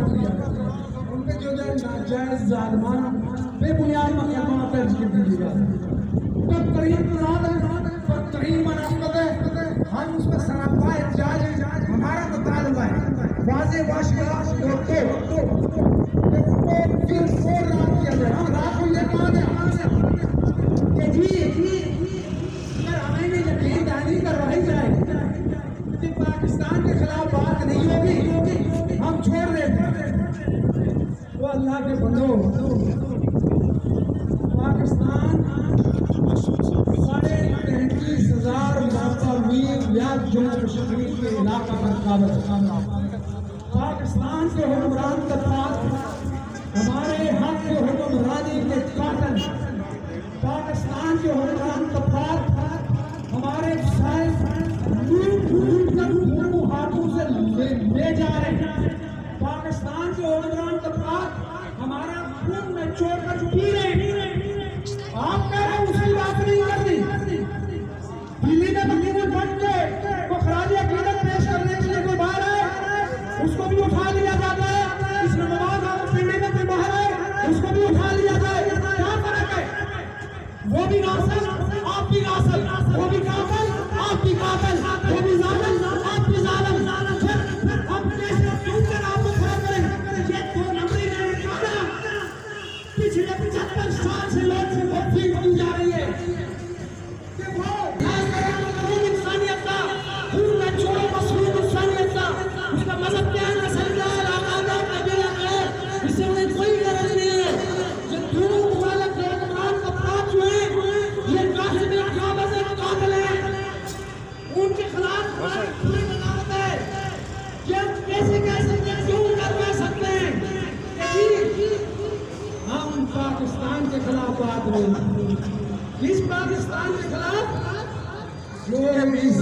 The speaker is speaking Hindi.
कर दिया, उनके जो नाजायज जालिमाना बेबुनियाद मुकदमा दर्ज कर दीजिएगा। बदतरीन मनाफ़त है, हम उस पर सरापा एहतजाज हमारा मुतालबा है वाज़े वाशियात फिर फोर रात किया जाए। हम रात को ये कहा कि जी अगर हमें भी यकीन दहानी करवाई जाए कि पाकिस्तान के खिलाफ बात नहीं होगी, हम छोड़ देते हैं। तो अल्लाह के बंदो, पाकिस्तान 33,000 मरतबा मील या जम्मू कश्मीर के इलाका पर काबज। पाकिस्तान के हुक्मरान तबकात हमारे हक के हुक्मरानी के कातिल, पाकिस्तान के हुक्मरान तबकात हमारे लूट कर हाथों से ले जा रहे हैं। पाकिस्तान के हुक्मरान तबकात हमारा खून में चोर कर पी रहे हैं। आप कह रहे हैं उसकी बात नहीं करनी। दिल्ली में तकरीबन बन के वो खराज अकीदत पेश करने के लिए कोई बाहर है, उसको भी उठा लिया जाता है। इस्लामाबाद पिंडी में कोई बाहर है, उसको भी उठा लिया जाए। क्या फर्क है? वो भी नासिर, आप भी नासिर, वो भी कातिल, आप भी कातिल, वो भी जालिम, आप भी जालिम। फिर हम कैसे क्यों कर आपको खड़ा करें? ये दो नंबरी ने कहा पिछले 75 साल से लोग बन जा रही है कि वो इंसानियत का खून में छोड़ो मसलूब इंसानियत का। उसका मजहब क्या है? नस्लदार आकादा कबीला है, इससे उन्हें कोई गरज नहीं है। जो दोनों मुबालक के हुक्मरान तबकात जो है ये कातिल कातिल है, उनके खिलाफ पूरी वजारत है कि हम कैसे कह सकते हैं, क्यों कर सकते हैं कि हम पाकिस्तान के खिलाफ बात नहीं। इस पाकिस्तान के खिलाफ जो